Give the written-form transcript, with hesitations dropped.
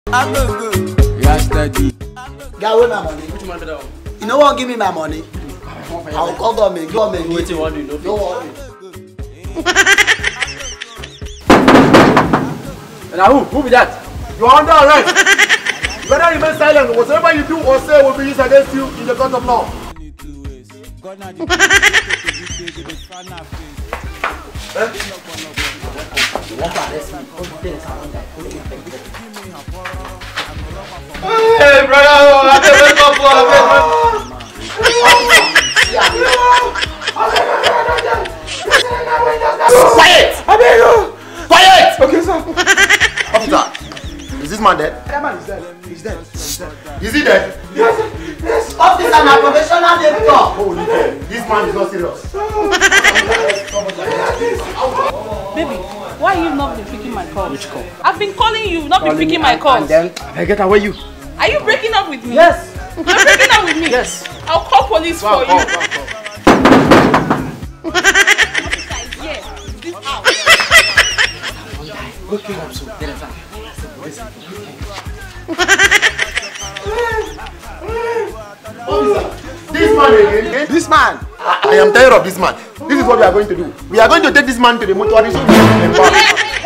Yesterday. Guy, where my money? You know what? Give me my money. I'll call government. Government. Wait till one do. Don't worry. Now who be that? You are under arrest. You better remain silent. Whatever you do or say will be used against you in the court of law. Hey brother, I can't wake up. Quiet! Quiet! Okay, sir. Officer, is this man dead? That man is dead. He's dead. He's dead. Is he dead? Yes. Yes. Officer, my professional doctor. Holy dead. This man is not serious. Baby, why are you not been picking my calls? Which call? I've been calling you, not been picking my calls. And then I get away you. Are you breaking up with me? Yes. You're breaking up with me? Yes. I'll call police for you. Officer is here. This house. Okay, I'm so dead. This man again? This man? I am tired of this man. This is what we are going to do. We are going to take this man to the mortuary so we can embark.